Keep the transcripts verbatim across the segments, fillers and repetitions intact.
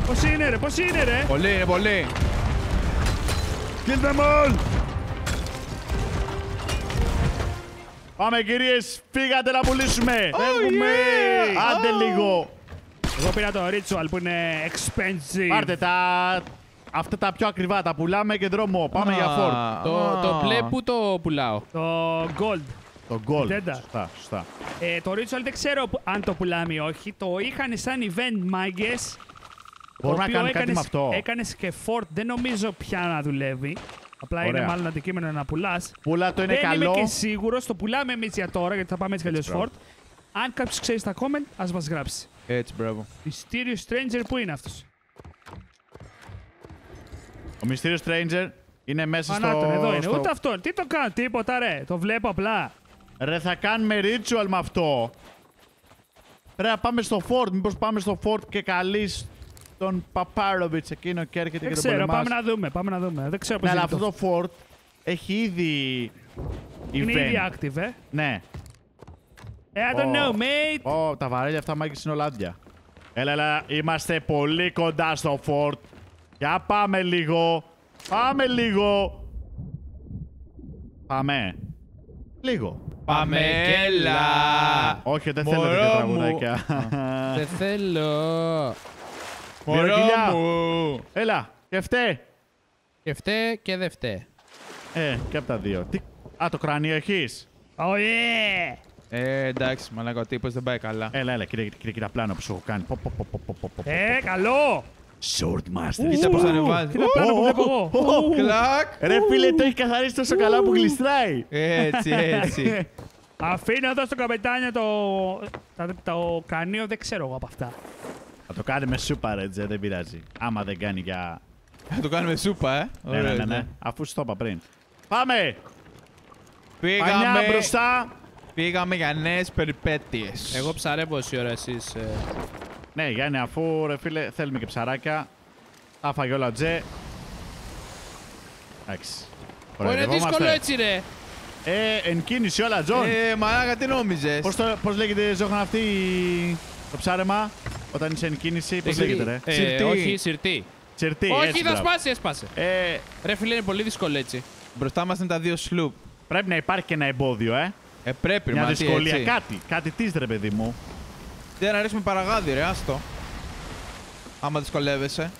Πώς είναι ρε, πώς είναι ρε. Πολύ, είναι πολύ. Kill them all! Πάμε κυρίες, φύγατε να πουλήσουμε! Φεύγουμε! yeah! Άντε Oh! λίγο! Εγώ πήρα το Ritual που είναι expensive. Πάρτε τα... αυτά τα πιο ακριβά, τα πουλάμε και δρόμο. Πάμε για Ford. Το, Το μπλε που το πουλάω. Το Gold. Το gold. Τέντα. Σωστά, σωστά. Ε, το Ritual δεν ξέρω που- αν το πουλάμε ή όχι. Το είχαν σαν event, μάγκες. Μπορούμε να κάνουμε κάτι με αυτό. Έκανες και Fort, δεν νομίζω πια να δουλεύει. Απλά Ωραία. είναι μάλλον αντικείμενο να πουλάς. Πουλά το είναι δεν καλό. είμαι και σίγουρος, το πουλάμε εμείς για τώρα γιατί θα πάμε έτσι κι αλλιώς μπράβο. Fort. Αν κάποιος ξέρει στα comment, ας μας γράψει. Έτσι, μπράβο. Mysterious Stranger, πού είναι αυτός? Ο Mysterious Stranger είναι μέσα στο... Ανάτον, εδώ είναι. στο- Ούτε αυτόν. Τι το κάνω, τίποτα ρε. Το βλέπω απλά. Ρε, θα κάνουμε ritual με αυτό. Πρέπει να πάμε στο Fort. Μήπως πάμε στο Fort και καλείς τον Παπάροβιτς εκείνο και έρχεται Δεν και τον ξέρω, πολεμάς. πάμε να δούμε. Πάμε να δούμε. Δεν ξέρω πώς Ναι, αλλά είναι αυτό το Fort έχει ήδη Είναι event. ήδη active, ε. Ναι. Ε, I don't Ω. know, mate. Ω, τα βαρέλια αυτά μάγκες είναι ολάντια. Έλα, έλα, είμαστε πολύ κοντά στο Fort. Για πάμε λίγο. Πάμε λίγο. Πάμε. Λίγο. Πάμε, έλα. Όχι, δεν θέλω Μωρό τέτοια μου. τραγουδάκια. Δεν θέλω. Μωρό Μυροκυλιά. μου. Έλα, και φταίει. Και φταίει και δεν φταίει. Ε, και από τα δύο. Τι... Α, το κρανίο έχεις. Oh yeah. Ε, εντάξει, μαλάκα, ο τύπος δεν πάει καλά. Έλα, έλα, κύριε, κύριε, κύριε πλάνο που σου έχω κάνει. Πο, πο, πο, πο, πο, πο, πο. Ε, καλό. Swordmaster. Κοίτα πώς ανεβάζει. Κοίτα πάνω που βλέπω εγώ. Ου. Κλακ. Ρε φίλε, το έχει καθαρίσει τόσο καλά που γλιστράει. Έτσι, έτσι. Αφήνω εδώ στο καπετάνιο το... τα- το κρανίο, δεν ξέρω εγώ από αυτά. Θα το κάνουμε σούπα, ρε, τζε, δεν πειράζει. Άμα δεν κάνει για... Θα το κάνουμε σούπα, ε. Ναι, ναι, Ωραία, ναι, ναι. Αφού σου το είπα πριν. Πάμε! Πανιά Πήγαμε, μπροστά. πήγαμε για νέες περιπέτειες. Εγώ ψαρεύω όση ώρα εσείς. ε, Ναι, Γιάννη, αφού ρε φίλε θέλουμε και ψαράκια. Τα φάγε όλα τζε. Εντάξει. Ω, είναι Κοροϊδευόμαστε. δύσκολο έτσι ρε. Ε, εν κίνηση όλα, Τζον. Ε, μαλάκα, τι νόμιζες. Πώς, το, πώς λέγεται, Ζώχαν, αυτή η- το ψάρεμα όταν είσαι εν κίνηση, πώς Δεν λέγεται, ξέρω. ρε. Ε, Σιρτή. Όχι, σιρτή. Τσιρτή, Όχι, έτσι, θα μπράβο. σπάσει, έσπασε. Ε, Ρε φίλε, είναι πολύ δύσκολο έτσι. Μπροστά μας είναι τα δύο σλουπ. πρέπει να υπάρχει και ένα εμπόδιο, ε. Ε, πρέπει, Μια μα τι, δυσκολία, έτσι. κάτι. Κάτι της, ρε παιδί μου. Δεν να ρίξουμε παραγάδι, ρε, άστο. Άμα δυσκολεύεσαι.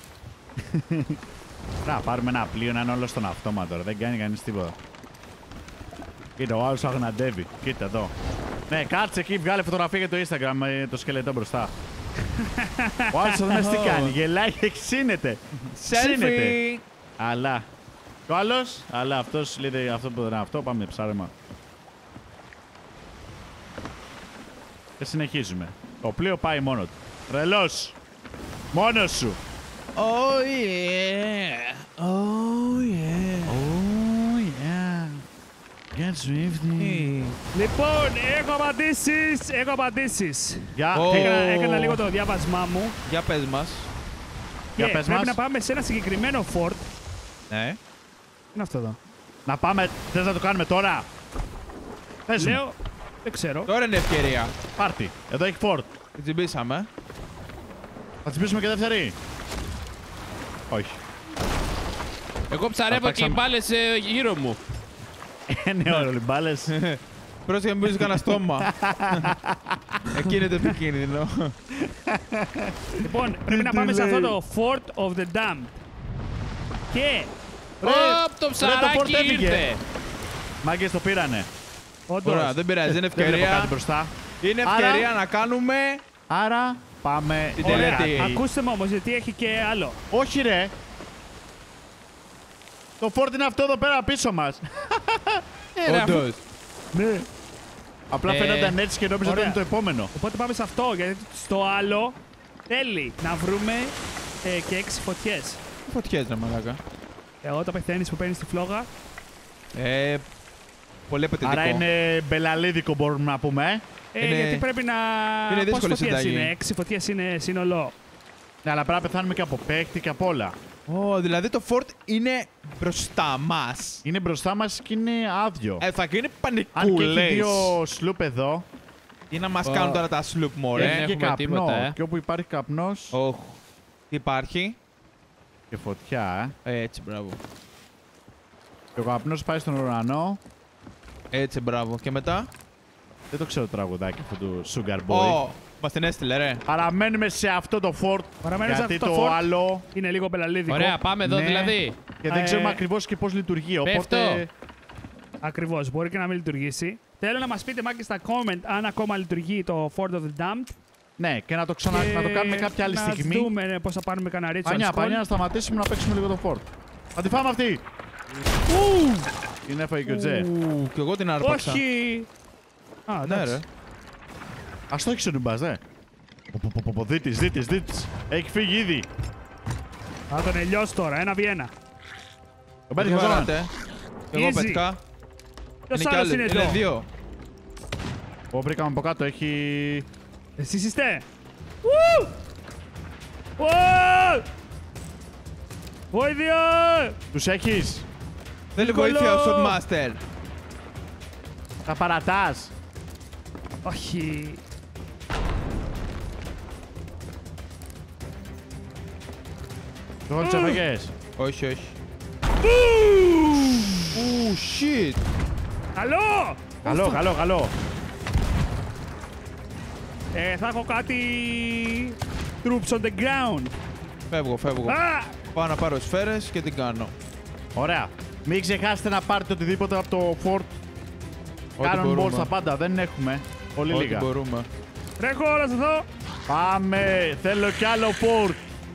Να πάρουμε ένα πλοίο να είναι όλο στον αυτόματο, ρε. Δεν κάνει κανείς τίποτα. Κοίτα, ο άλλος αγναντεύει. Κοίτα εδώ. Ναι, κάτσε εκεί, βγάλε φωτογραφία για το Instagram με το σκελετό μπροστά. Ο άλλος εδώ τι κάνει, γελάει και ξύνεται. Ξύνεται. Selfie! Αλλά. Και ο άλλος, αλλά αυτός λέει αυτό που δεν είναι αυτό, πάμε ψάρεμα. Και συνεχίζουμε. Το πλοίο πάει μόνο του. Τρελός. Μόνος σου. Oh yeah! Oh yeah! Oh yeah. Get swifty. Λοιπόν, έχω απαντήσεις, έχω απαντήσεις. Για, Oh. τι- Έκανα, έκανα λίγο το διάβασμά μου Για πες μας. Για και πες πρέπει μας. να πάμε σε ένα συγκεκριμένο fort. Ναι. Είναι αυτό εδώ. Να πάμε, θες να το κάνουμε τώρα. Πες μου. Λέω, δεν ξέρω. Τώρα είναι ευκαιρία. Πάρτι. Εδώ έχει φόρτ. Την τσιμπήσαμε. Θα τσιμπήσουμε και δεύτερη. Όχι. Εγώ ψαρεύω Θα και οι παίξαμε. μπάλες ε, γύρω μου. Ε, ναι, όλοι μπάλες. Πρόσεχε μην πεις κανένα στόμα. Εκεί είναι το επικίνδυνο. Λοιπόν, πρέπει να πάμε σε αυτό το Fort of the Damned. Και, Ωπ, το το ψαράκι πόρτ έφυγε. ήρθε. Μάγκες το πήρανε. όντως, Ωραία, δεν πειράζει, είναι Δεν βλέπω κάτι ευκαιρία. μπροστά. Είναι Άρα- ευκαιρία να κάνουμε. Άρα πάμε. Την Ωραία. τελετή. ακούστε με όμως, γιατί έχει και άλλο. Όχι ρε. Το φόρτ είναι αυτό εδώ πέρα πίσω μας. Ε, ρε, αφού- Όντως. Ναι. Απλά Ε, φαίνονταν έτσι και νόμιζα ότι ωραία. είναι το επόμενο. Οπότε πάμε σε αυτό, γιατί στο άλλο θέλει να βρούμε ε, και έξι φωτιές. Τι φωτιές ρε μαλάκα. Εγώ το πεθαίνεις που παίρνεις τη φλόγα. Ε, πολύ απαιτητικό. Άρα είναι μπελαλίδικο μπορούμε να πούμε. Ε, Είναι- γιατί πρέπει να... είναι δύσκολη Πόσες φωτιές συνταγή. είναι, έξι φωτιές είναι σύνολο. Ναι, αλλά πρέπει να πεθάνουμε και από παίκτη και απ' όλα. Ω, δηλαδή το fort είναι μπροστά μας. Είναι μπροστά μας και είναι άδειο. Ε, θα γίνει Αν και έχει πανικούλες. δύο σλουπ εδώ, Τι να μας Ω. κάνουν τώρα τα sloop, Δεν μωρέ. έχει και έχουμε καπνό. τίποτα, ε. Και όπου υπάρχει καπνός, Οχ. Τι υπάρχει. Και φωτιά, ε. Έτσι, μπράβο. Και ο καπνός πάει στον ουρανό. Έτσι, μπράβο. Και μετά. Δεν το ξέρω το τραγουδάκι αυτού του Sugar Boy. Ω, μας την έστειλε, ρε. Παραμένουμε σε αυτό το fort. Παραμένουμε σε Γιατί αυτό το το fort. άλλο. Είναι λίγο πελαλίδικο. Ωραία, πάμε εδώ Ναι. δηλαδή. Και δεν Ε, ξέρουμε ακριβώς και πώς λειτουργεί. Πέφτω. Οπότε. Ακριβώς, μπορεί και να μην λειτουργήσει. Θέλω να μας πείτε, μάκες, στα comment αν ακόμα λειτουργεί το Fort of the Damned. Ναι, και να το, ξανα... Και να το κάνουμε κάποια άλλη να στιγμή. δούμε ναι, πώς θα πάρουμε κανένα ρίτσο. Πανιά, πανιά, να σταματήσουμε να παίξουμε λίγο το fort. Θα τη φάμε αυτή! Ου! Την έφαγε και ο Τζε. Ου, κι εγώ την άρπαξα. Όχι! Α, Ναι, εντάξει. ρε. Ας το έχεις ο Νιμπάς, ναι. Δίτης, δίτης, δίτης. Έχει φύγει ήδη. Θα τον ελιώσει τώρα, ένα βι ένα. Τον Τι πέτυχα τώρα. βαράτε. Εγώ Easy. πέτυχα. Ποιος Είναι κι άλλος άλλοι. είναι Είναι εδώ? δύο. Ω, βρήκαμε από κάτω, έχει... Εσείς είστε. Ου! Ου! Βοήθεια! Τους έχεις. Θέλει Νικολό. βοήθεια ο Shotmaster. Τα παρατάς. Όχι. Τους τους έφαγες. Όχι, όχι. Ου, shit. Καλό! Καλό, καλό, καλό. Ε, θα έχω κάτι... Troops on the ground. Φεύγω, φεύγω. Α! Πάω να πάρω σφαίρες και την κάνω. Ωραία. Μην ξεχάσετε να πάρετε οτιδήποτε από το fort. Ό,τι Cannon balls μπορούμε. τα πάντα, δεν έχουμε. Πολύ Ό,τι λίγα. μπορούμε. Τρέχω, να σας δω. Πάμε, θέλω κι άλλο fort.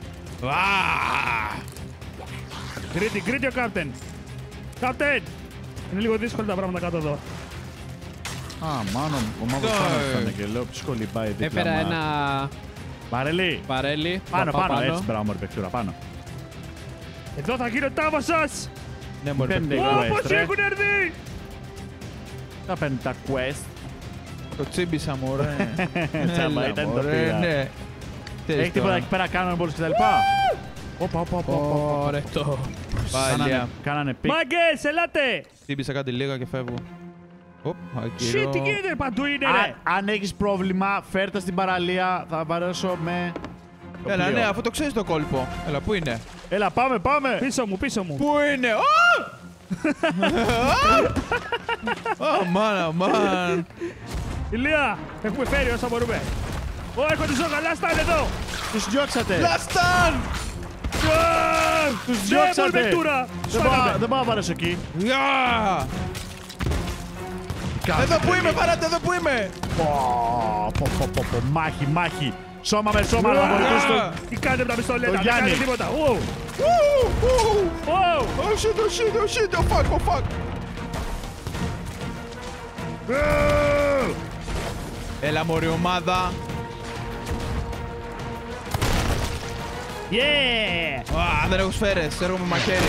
Γκρίτι, γκρίτι ο Captain. Captain! Είναι λίγο δύσκολα τα πράγματα κάτω εδώ. Α, μάνο, ο μαύρος Ναι. πάνω φτάνε και λέω ποιος κολυμπάει δίπλα Έφερα μας. ένα Βαρελί. βαρέλι. Πάνω, Θα πάω πάνω, έτσι, μπράβο, μωρή παιχτούρα, πάνω. Εδώ θα γίνω τάβα σας! Ναι, μωρέ. Πέντε. παιδιά. Ω, Ω, quest, πώς ρε. έχουν έρθει! Θα παίρνει τα quest. Το τσίμπησα, μωρέ. Τσάμπα, Έλα, ήταν το μωρέ, πήρα. ναι. Τι Έχει έχεις τίποτα τώρα? εκεί πέρα, κάνουμε μπορείς και τα λοιπά. Όπα, όπα, όπα, όπα. Ωραία το. Πάλι. Κάνανε- Κάνανε πικ. Μάγκες, ελάτε! Τσίμπησα κάτι λίγα και φεύγω. Οπ, Shit, ακυρώ. τι γίνεται, παντού είναι, Α, ρε! αν έχεις πρόβλημα, φέρτε στην παραλία. Θα βαρέσω με. το Έλα, πλοίο. ναι, αφού το ξέρεις το κόλπο. Έλα, πού είναι? Έλα, πάμε, πάμε. Πίσω μου, πίσω μου. Πού είναι? Α! Α, μάνα, μάν. Ηλία, έχουμε φέρει όσα μπορούμε. Ω, έχω τη ζώγα, λάστα είναι εδώ! Τους διώξατε. Λαστάν! Τους Ναι, διώξατε. μολμετούρα! Δεν πάω- Δεν πάω να βαρέσω εκεί. Γεια! Εδώ που είμαι, παράτε, εδώ που είμαι! Πω, πω, πω, πω, πω. Μάχη, μάχη. Σώμα με σώμα να βοηθήσω το... Τι κάνετε με τα πιστολέτα, δεν Γιάννη. κάνετε τίποτα. Ου, Ου, ου. ου. Oh shit, oh shit, oh shit, oh fuck, oh fuck! Έλα, μωρή ομάδα. Yeah! Α, δεν έχω σφαίρες, έρχομαι με μαχαίρι.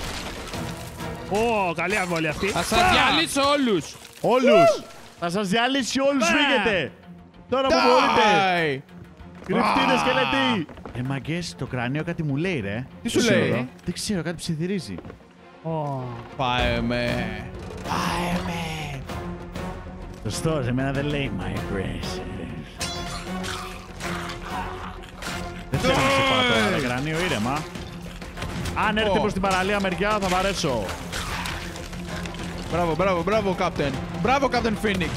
Ω, καλή αβόλη αυτή. Θα σας διαλύσω όλους. Όλους. Θα σας διαλύσει όλους, Μπα. φύγετε. Τώρα που μπορείτε. Die! Κρυπτίδες Α. σκελετοί. Ε, μαγκές, το κρανίο κάτι μου λέει, ρε. Τι σου Δεν ξέρω, λέει? εδώ. Δεν ξέρω, κάτι ψιθυρίζει. Ω. Πάμε με. Πάμε με. Σωστό, σε μένα δεν λέει my precious. Δεν θέλω να σε πάω τώρα, ρε κρανίο, ήρεμα. Αν έρθει Ω. προς την παραλία μεριά, θα βαρέσω. Μπράβο, μπράβο, μπράβο, Captain. Μπράβο, Captain Phoenix.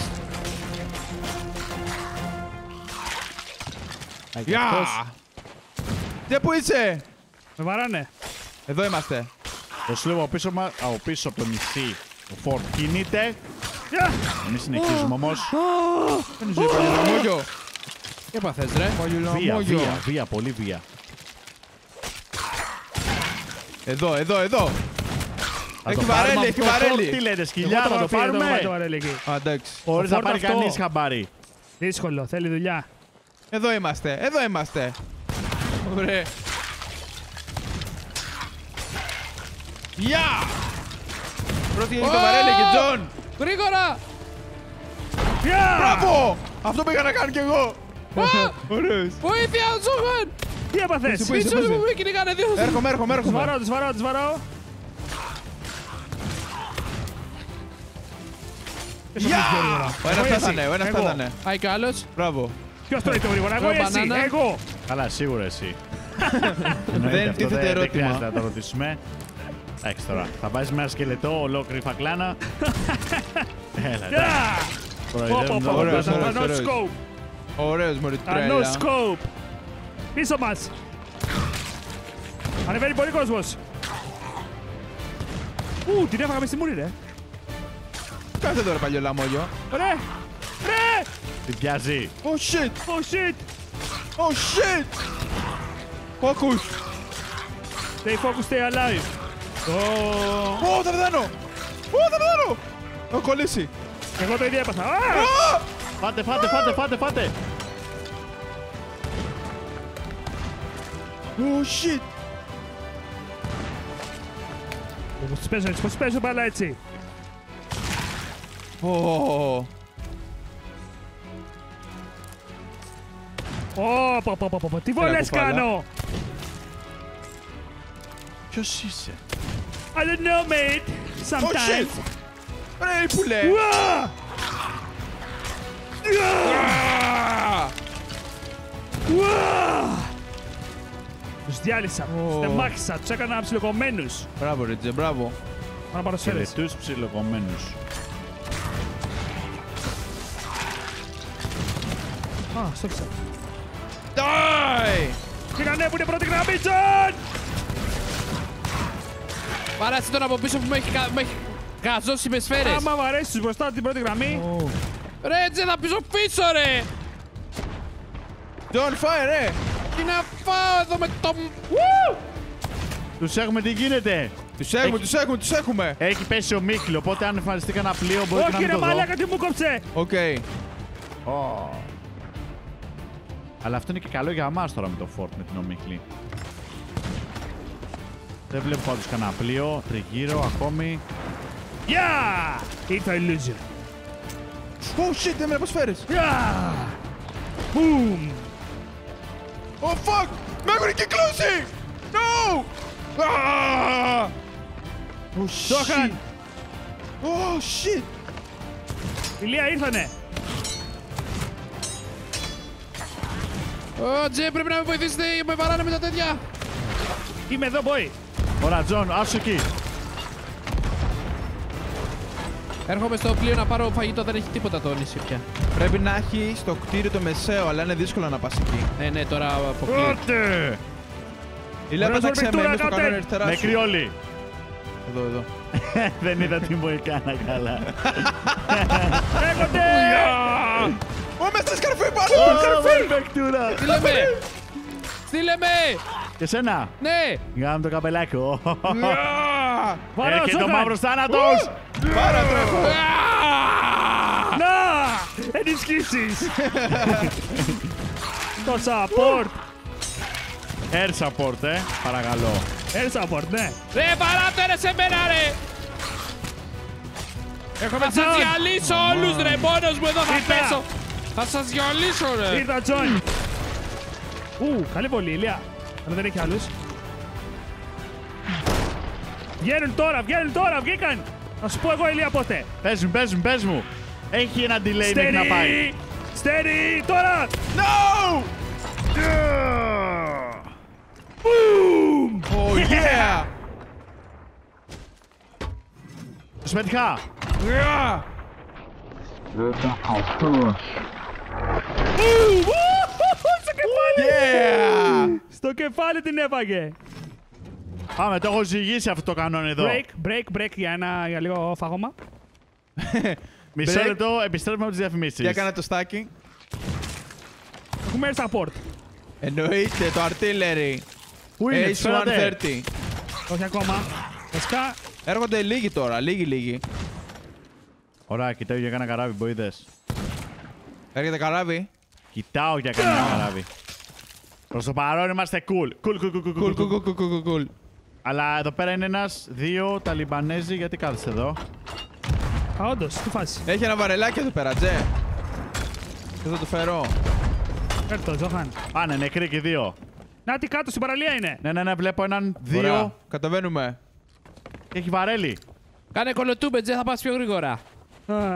Γεια! Τι, πού είσαι? Με βαράνε. Εδώ είμαστε. Το σύλλογο πίσω μας, από πίσω από το νησί, το φόρτ κινείται. Γεια! Εμείς συνεχίζουμε όμως. Δεν είσαι παλιολαμόγιο. Τι έπαθες ρε. Βία, Παλιολαμόγιο. βία, βία, πολύ βία. Εδώ, εδώ, εδώ. Θα Έχει το βαρέλι, πάρουμε έχει αυτό το βαρέλι. φόρτ, Τι λέτε, Εγώ σκυλιά, θα το αφήνω, εγώ πάρουμε. το βαρέλι εκεί. Α, εντάξει. Χωρίς Το να φόρτ πάρει αυτό. κανείς χαμπάρι. Δύσκολο, θέλει δουλειά. Εδώ είμαστε, εδώ είμαστε. Ωραία. Γεια! Πρώτη είναι το Ω! βαρέλι και Τζον. Γρήγορα. Γεια! Μπράβο! Αυτό πήγα να κάνω κι εγώ. Ωραίος. Βοήθεια, Ζούγαν. Τι έπαθες! Πού είσαι, Πίσω πού είσαι? μου με κυνηγάνε δύο. Έρχομαι, έρχομαι, Τους έρχομαι. βαρώ, τους βαρώ, τους βαρώ. Γεια! Ο ένας Εγώ ή πέθανε, εσύ? ο ένας Εγώ. πέθανε. Πάει κι άλλος. Μπράβο. Ποιος τρώει το γρήγορα, εγώ ή Εγώ εσύ, μπανάνα. εγώ. Καλά, σίγουρα εσύ. Εννοείται, αυτό τίθεται δεν- Δεν ερώτημα. χρειάζεται να το ρωτήσουμε. Εντάξει τώρα. Θα βάζει με ένα σκελετό, ολόκληρη φακλάνα. Έλα, εντάξει. Yeah! Πω, πω, Κοροϊδεύουν πω, εδώ. Ωραίος, πω, ωραίος, no ωραίος. scope. Ωραίος μωρή A no τρέλα. scope. Πίσω μας. Ανεβαίνει πολύ κόσμος. Ου, την έφαγα μες στη μούρη, ρε. Κάτσε τώρα παλιό λαμόγιο. Ρε! Ρε! Την πιάζει. Oh shit! Oh shit! Oh shit! Focus! Stay focused, stay alive. Oh. Ω, θα πεθάνω! Ω, θα πεθάνω! Έχω κολλήσει. Εγώ το ίδιο έπαθα. Α! Α! Φάτε, φάτε, φάτε, φάτε, φάτε. Oh shit! Πώς τους παίζω έτσι, πώς τους παίζω μπάλα έτσι. Ω, Ω, πω, πω, πω, πω, τι βολές κουφάλα. κάνω. Ποιος είσαι? I don't know, mate. Oh Sometimes. shit! Ρε πουλέ! Ουα! Α! Ουα! Τους διάλυσα, Ω. τους τεμάχισα, τους έκανα ψιλοκομμένους. Μπράβο Ρίτζε, μπράβο. Πάω να πάρω σφαίρες. Σκελετούς ψιλοκομμένους. Α, στόχισα. Die! Κοίτα, ανέβουνε πρώτη γραμμή, Τζον! Παράσε τον από πίσω που με έχει, κα- με έχει γαζώσει με σφαίρες. Άμα μου αρέσει τους μπροστά την πρώτη γραμμή. Ρε, Τζε, θα πίσω πίσω, ρε. Don't fire, ρε! Τι να φάω εδώ με το... Τους έχουμε, τι γίνεται? Τους έχουμε, Έχει- τους έχουμε, τους έχουμε! Έχει πέσει ο Μίχλ, οπότε αν εμφανιστεί κανένα πλοίο μπορεί και να Όχι, μην ρε το δω. μαλάκα, τι μου κόψε! Οκ. Ω. Αλλά αυτό είναι και καλό για εμάς τώρα με το Fort με την Ομίχλη. Δεν βλέπω πάντως κανένα πλοίο, τριγύρω ακόμη. Γεια! Ήρθα illusion. Oh shit, έμενα από σφαίρες. Γεια! Boom! Oh fuck! Με έχουν κυκλώσει! No! Ah! Oh shit! Τζόχαν! Oh shit! Ηλία, ήρθανε! Ω, Τζε, πρέπει να με βοηθήσετε, με βαράνε με τα τέτοια. Είμαι εδώ, boy! Ωραία, Τζον, άσου εκεί. Έρχομαι στο πλοίο να πάρω φαγητό, δεν έχει τίποτα το νησί πια. Πρέπει να έχει στο κτίριο το μεσαίο, αλλά είναι δύσκολο να πας εκεί. Ναι, ναι, τώρα αποκλείω. Πότε! Η Λέπα Ωραίος τα ξέμενε ορμητούρα, στο κάτε. κανόνα αριστερά σου. Νεκροί όλοι. Εδώ, εδώ. Δεν είδα τι μου έκανα καλά. Έρχονται! Ω, μες στα σκαρφή πάνω! Ω, παικτούρα. Στείλε με! Στείλε με! Και σένα. Ναι! Γάμ το καπελάκι. Ω. Ah! Βαρά, Έρχεται ο Τζόχαν! μαύρος θάνατος. Πάρα τρέχω! Να! Ενισχύσεις! Το support! Air support, ε, παρακαλώ. Air support, ναι. Ρε, βαράτε ρε σε μένα, ρε! Έχουμε Θα σας Τζον! διαλύσω όλους, ρε, μόνος μου εδώ θα Κοίτα. πέσω! Θα σας διαλύσω, ρε! Ήρθα, Τζον! Ου, καλή βολή, Ηλία. Αλλά δεν έχει άλλους. Βγαίνουν τώρα, βγαίνουν τώρα, βγήκαν! Θα σου πω εγώ, Ηλία, πότε. Πες μου, πες μου, πες μου. Έχει ένα delay μέχρι να πάει. Steady! Steady! Τώρα! No! Boom! Oh yeah! Τους πέτυχα. Yeah! Boom! Στο κεφάλι! Yeah! Στο κεφάλι την έφαγε! Πάμε, το έχω ζυγίσει αυτό το κανόνι εδώ. Break, break, break για, ένα, για λίγο φάγωμα. Μισό break. λεπτό, επιστρέφουμε από τις διαφημίσεις. Για κάνε το στάκι. Έχουμε air support. Εννοείται το artillery. Πού είναι, τους έιτς εκατόν φέρατε. τριάντα. Όχι ακόμα. Βασικά, Έρχονται λίγοι τώρα, λίγοι λίγοι. Ωραία, κοιτάω για κάνα καράβι, μποίδες. Έρχεται καράβι. Κοιτάω για κάνα καράβι. Προς το παρόν είμαστε cool. Cool, cool, cool, cool, Κουλ, cool, κουλ, cool. κουλ, κουλ, κουλ. Αλλά εδώ πέρα είναι ένας, δύο Ταλιμπανέζοι. Γιατί κάθεστε εδώ. α, όντως, τι φάση. Έχει ένα βαρελάκι εδώ πέρα, Τζε. Και θα το φέρω. Έρθω, Τζόχαν. Πάνε, νεκροί και δύο. Να, τι κάτω στην παραλία είναι. Ναι, ναι, ναι, βλέπω έναν, Ωραία. δύο. Κατεβαίνουμε. Και έχει βαρέλι. Κάνε κολοτούμπε, Τζε, θα πας πιο γρήγορα. Α.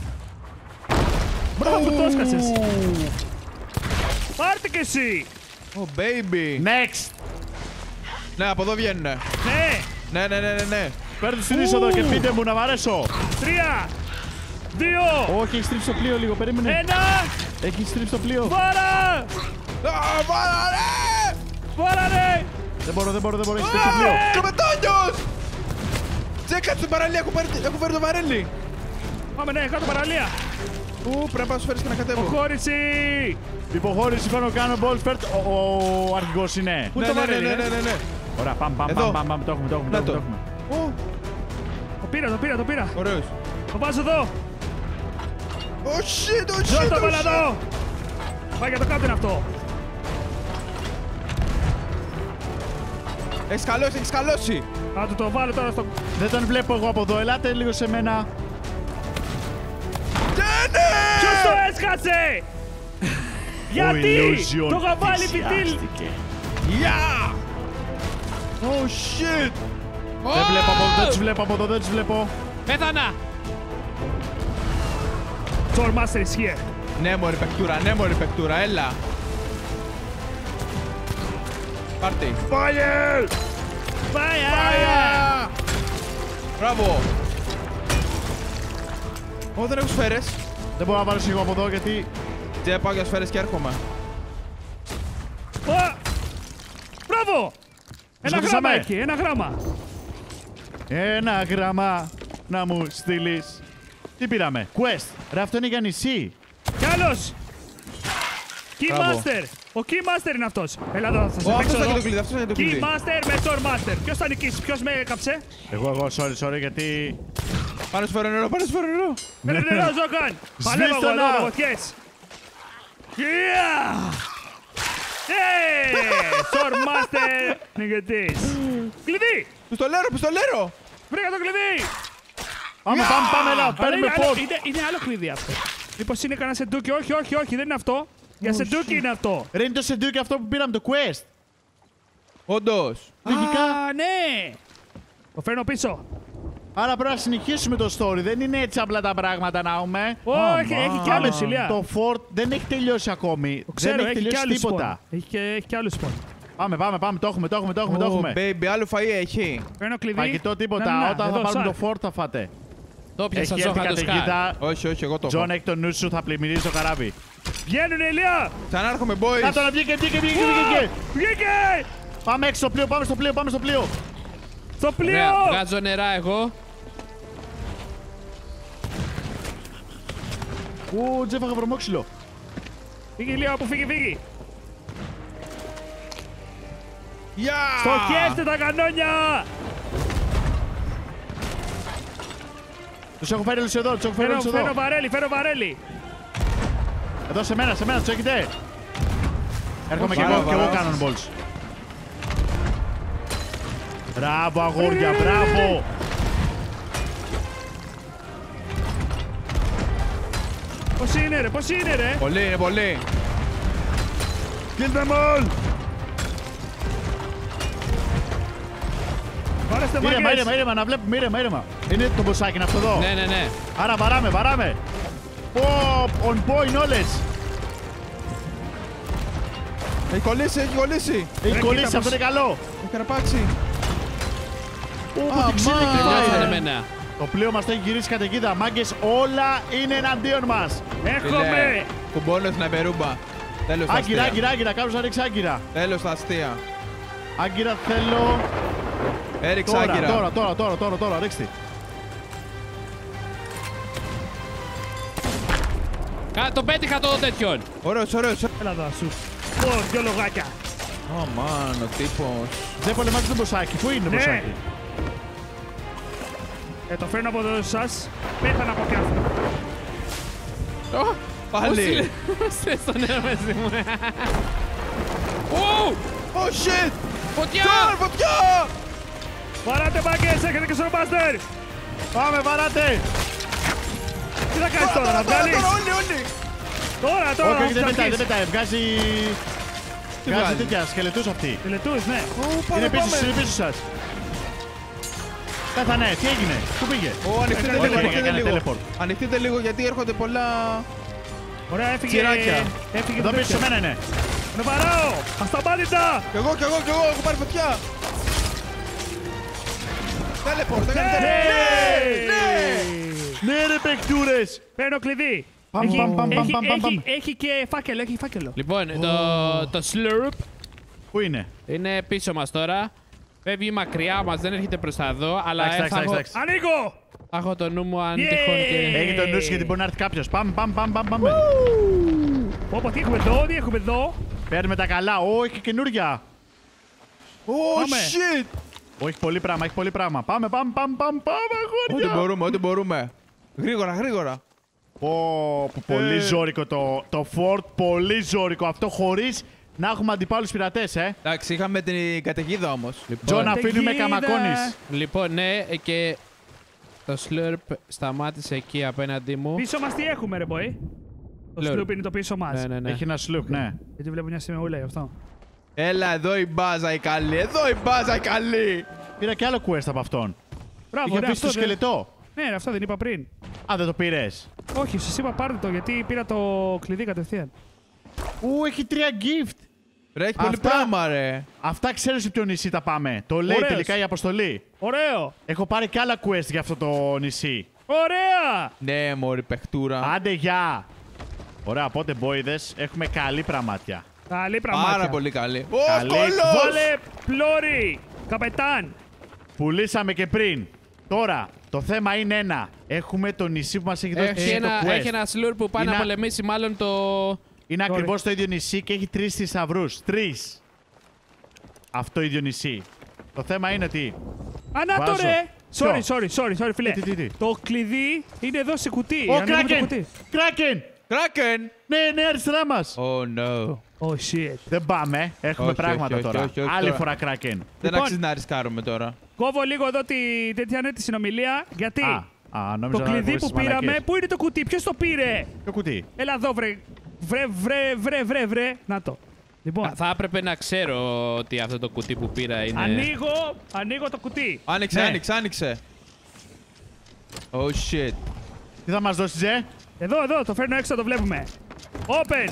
Μπράβο, που το έσκασες. Πάρτε κι εσύ. Oh, baby. Next! Ναι, από εδώ βγαίνουνε. Ναι! Ναι, ναι, ναι, ναι, ναι. Παίρντε στην είσοδο και πείτε μου να μ' αρέσω. Τρία! Δύο! Όχι, έχει στρίψει το πλοίο λίγο, περίμενε. Ένα! Έχει στρίψει το πλοίο. Βάρα! Α, βάλαρε! Βάρα, ρε! Δεν μπορώ, δεν μπορώ, δεν μπορώ, έχει στρίψει το πλοίο. Και ο Μετόνιος! Τσέκα την παραλία, έχω πάρει- έχω φέρει το βαρέλι. Πάμε, ναι, κάτω παραλία. Ου, πρέπει να σου φέρεις και να κατέβω. Προχώρηση! Υποχώρηση, πάνω κάνω balls first. Ο, ο αρχηγός είναι. Πού Ναι, το ναι, ναι, βαρέλι, ναι, ε? ναι, ναι, ναι. Ωραία, πάμε, πάμε, Εδώ. πάμε, πάμε, πάμε, το έχουμε, το έχουμε, το Να έχουμε. το. το έχουμε. Ω, Το πήρα, το πήρα, το πήρα. ωραίος. Το βάζω εδώ. Oh shit, oh Ζω shit, το oh βάλα shit. εδώ. Πάει για το κάπτεν αυτό. Έχεις καλώσει, έχεις καλώσει. Θα του το βάλω τώρα στο... Δεν τον βλέπω εγώ από εδώ, ελάτε λίγο σε μένα. Τζένε! Ποιος το έσκασε! Γιατί! Illusion Το είχα βάλει επιτήλ! θυσιάστηκε. Yeah! Oh shit! Δεν βλέπω από εδώ, δεν τους βλέπω από εδώ, δεν τους βλέπω. Πέθανα! Sword Master is here. Ναι μωρή παικτούρα, ναι μωρή παικτούρα, έλα. Πάρτι. Fire! Fire! Μπράβο. Ω, δεν έχω σφαίρες. Δεν μπορώ να βάλω σίγουρα από εδώ γιατί. Και πάω για σφαίρες και έρχομαι. Ω! Μπράβο! Ένα σκοτώσαμε. γράμμα εκεί, ένα γράμμα. Ένα γράμμα να μου στείλεις. Τι πήραμε, quest. Ρε, αυτό είναι για νησί. Κι άλλος! Μπράβο. Keymaster! Ο Keymaster είναι αυτός. Έλα εδώ, θα σε Ω, παίξω αυτός θα εδώ. έχει το κλειδί, αυτός θα έχει το κλειδί. Keymaster με Sword Master. Ποιος θα νικήσει, ποιος με έκαψε. Εγώ, εγώ, sorry, sorry, γιατί. Πάνε σφαίρω νερό, πάνε σφαίρω νερό. Έλα νερό, Ζόκαν. Παλεύω εγώ Σβήστο εδώ, να. με φωτιές. Yeah! Yeah! Sword Master νικητής. Κλειδί! Πιστολέρο, πιστολέρο. Βρήκα το κλειδί! Πάμε, πάμε, πάμε, έλα, Αλλά παίρνουμε είναι άλλο- πώς. είναι, είναι άλλο κλειδί αυτό. Μήπως είναι κανένα σεντούκι, όχι, όχι, όχι, δεν είναι αυτό. Για σεντούκι είναι αυτό. Ρε, είναι το σεντούκι αυτό που πήραμε το quest. Όντως. Λογικά. Α, ναι! Το φέρνω πίσω. Άρα πρέπει να συνεχίσουμε το story. Δεν είναι έτσι απλά τα πράγματα να έχουμε. Όχι, έχει κι άλλους, Ηλία. Το fort δεν έχει τελειώσει ακόμη. Το ξέρω, δεν έχει έχει κι τελειώσει άλλους τίποτα. spawn. Έχει, και, έχει κι άλλους spawn. Πάμε, πάμε, πάμε. Το έχουμε, το έχουμε, το έχουμε. Το Ω, έχουμε. baby, άλλο φαΐ έχει. Φέρνω κλειδί. Φαγητό τίποτα. Να, να, Όταν εδώ, θα πάρουμε Σάκ. το fort θα φάτε. Το πιάσα, Έχει έρθει Ζόχα το σκάρ. καταιγίδα. Όχι, όχι, εγώ το Τζον, έχω. έχει το νου σου, θα πλημμυρίζει το καράβι. Βγαίνουνε, Ηλία! Ξανάρχομαι, boys. Κάτω να βγήκε, βγήκε, βγήκε, βγήκε. Βγήκε! Πάμε έξω στο πλοίο, πάμε στο πλοίο, πάμε στο πλοίο. Στο πλοίο! Ωραία, βγάζω νερά εγώ. Ου, τζέφαγα βρωμόξυλο. Φύγει, Ηλία, όπου φύγει, φύγει. Yeah! Στοχέστε τα κανόνια! Τους έχω φέρει όλους εδώ, τους έχω φέρει Φέρω, όλους φέρω εδώ. βαρέλι, φέρω βαρέλι. Εδώ σε μένα, σε μένα, τους έχετε. Έρχομαι κι Βάρα, εγώ, κι εγώ βάρα. κάνω balls. Μπράβο, αγόρια, μπράβο. Πώς είναι, ρε, πώς είναι, ρε. Πολύ, είναι πολύ. Kill them all. Βάλε στο Ήρεμα, μάγκες. ήρεμα, ήρεμα, να βλέπουμε, ήρεμα, ήρεμα. Είναι το μποσάκι, είναι αυτό εδώ. Ναι, ναι, ναι. Άρα βαράμε, βαράμε. Πω, on point όλες. Έχει κολλήσει, έχει κολλήσει. Έχει Ρε, κολλήσει, κοίτα αυτό είναι καλό. Έχει καραπάξει. Ω, Α, τι ξύλο μα. έχει Βγάζανε φάει. εμένα. Το πλοίο μας το έχει γυρίσει καταιγίδα. Μάγκες, όλα είναι εναντίον μας. Έρχομαι. Κουμπώνω στην απερούμπα. Τέλος τα Άγκυρα, αστεία. άγκυρα, άγκυρα. Κάποιος να ρίξει άγκυρα. Τέλος τα αστεία. Άγκυρα θέλω. Έριξα Τώρα, άγκυρα. τώρα, τώρα, τώρα, τώρα, τώρα, ρίξτε. Κα- Το πέτυχα το τέτοιον. Ωραίος, ωραίος. Έλα εδώ, σου. Πω, δυο λογάκια. Ω, μάν, ο τύπος. Δεν πολεμάτε το μποσάκι. Πού είναι το Ναι. μποσάκι. Ε, το φέρνω από εδώ σας. Πέθανα από κάτω. Ω, Πάλι. Σε στο νερό μαζί μου. Ου! Oh shit! Φωτιά! Τζον, φωτιά! Βαράτε μάγκες, έχετε και Sword Master. Πάμε, βαράτε. Τι θα κάνεις τώρα, να βγάλεις. Τώρα, όλοι, όλοι. Τώρα, τώρα, Όχι, όχι, θα δεν πετάει, δεν αρχίσεις. πετάει. Βγάζει. Τι Βγάζει βγάζει? τέτοια σκελετούς αυτή. Τελετούς, ναι. Ω, πάμε, Είναι πίσω, πάμε. είναι πίσω σας. Πέθανε, τι έγινε, πού πήγε. Ω, ανοιχτείτε Έκανε λίγο, teleport, ανοιχτείτε έκανε λίγο. teleport. Ανοιχτείτε λίγο γιατί έρχονται πολλά... Ωραία, έφυγε. Τσιράκια. Έφυγε Εδώ το πίσω σε τέτοιο. μένα είναι. Με βαράω! Ασταμάτητα! Κι εγώ, κι εγώ, κι εγώ, έχω πάρει φωτιά! Τέλεπορτ, έκανε Ναι! τέλεπορτ! Ναι! Ναι, ρε παιχτούρες! Παίρνω κλειδί. Παμ, Έχει- παμ, παμ, έχει- παμ, παμ, έχει- παμ. Έχει και φάκελο, έχει φάκελο. Λοιπόν, το, το slurp Πού είναι? είναι πίσω μας τώρα. Φεύγει μακριά μας, δεν έρχεται προς τα εδώ, αλλά Εντάξει, ε, θα, εντάξει, έχω, εντάξει. Ανοίγω! θα έχω το νου μου αν Yeah! τυχόν και... Έχει το νου σου γιατί μπορεί να έρθει κάποιος. Πάμε, πάμε, πάμε, πάμε, πάμε. Πω, τι έχουμε εδώ, τι έχουμε εδώ. Παίρνουμε τα καλά. Ω, έχει καινούρια. Oh Πάμε. shit! Ω, έχει πολύ πράγμα, έχει πολύ πράγμα. Πάμε, πάμε, πάμε, πάμε, πάμε, Ό,τι αγόρια. μπορούμε, ό,τι μπορούμε. Γρήγορα, γρήγορα. Πω, πω, πολύ Ε. ζώρικο το, το Ford, πολύ ζώρικο αυτό χωρίς να έχουμε αντιπάλους πειρατές, ε. Εντάξει, είχαμε την καταιγίδα όμως. Τζον, Καταιγίδα. αφήνουμε καμακώνεις. Λοιπόν, ναι, ε, και το slurp σταμάτησε εκεί απέναντί μου. Πίσω μας τι έχουμε, ρε boy. Το Λέω. Sloop είναι το πίσω μας. Ναι, ναι, ναι. Έχει ένα σλουπ, ναι. Γιατί βλέπω μια σημεούλα γι' αυτό. Έλα, εδώ η μπάζα η καλή, εδώ η μπάζα η καλή. Πήρα και άλλο quest από αυτόν. Μπράβο, Είχε ρε, αφήσει αυτό το δεν... σκελετό. Ναι, ρε, αυτό δεν είπα πριν. Α, δεν το πήρες. Όχι, σας είπα πάρτε το γιατί πήρα το κλειδί κατευθείαν. Ού, έχει τρία gift. Ρε, έχει πολύ Αυτά- πράγμα, ρε. Αυτά ξέρεις σε ποιο νησί τα πάμε. Το λέει Ωραίος. τελικά η αποστολή. Ωραίο! Έχω πάρει και άλλα quest για αυτό το νησί. Ωραία! Ναι, μωρή παιχτούρα. Άντε, γεια. Ωραία, οπότε μπόιδες, έχουμε καλή πραμάτια. Καλή πραγμάτια. Πάρα πολύ καλή. Ω, Καλή. κόλλος! Βάλε πλώρη! Καπετάν! Πουλήσαμε και πριν. Τώρα, το θέμα είναι ένα. Έχουμε το νησί που μας έχει δώσει Έχει το ένα, quest. έχει ένα slurp που πάει Είναι- να πολεμήσει μάλλον το... Είναι Sorry. ακριβώς το ίδιο νησί και έχει τρεις θησαυρούς. Τρεις. Αυτό ίδιο νησί. Το θέμα είναι ότι... Ανάτο Βάζω. ρε! Sorry, Ποιο? sorry, sorry, sorry, φίλε. Τι, τι, τι. Το κλειδί είναι εδώ σε κουτί. Ω, Ανοίγουμε το Κράκεν! κουτί. Κράκεν! Κράκεν! Ναι, ναι, αριστερά μας. Oh no. Oh shit. Δεν πάμε. Έχουμε Όχι, πράγματα όχι, όχι, τώρα. όχι, όχι, Άλλη τώρα. φορά Κράκεν. Δεν Λοιπόν. αξίζει να ρισκάρουμε τώρα. Κόβω λίγο εδώ τη τέτοια ναι, τη συνομιλία. Γιατί Α, α, νόμιζα το να κλειδί πούμε που στις πήραμε, μαλακίες. πού είναι το κουτί, ποιος το πήρε. Ποιο κουτί. Έλα εδώ, βρε. Βρε, βρε, βρε, βρε, βρε. Να το. Λοιπόν, Θα έπρεπε να ξέρω ότι αυτό το κουτί που πήρα είναι... ανοίγω, ανοίγω το κουτί. Άνοιξε, Ναι. άνοιξε, άνοιξε. Oh shit. Τι θα μας δώσεις, ε? Εδώ, εδώ, το φέρνω έξω, το βλέπουμε. Open!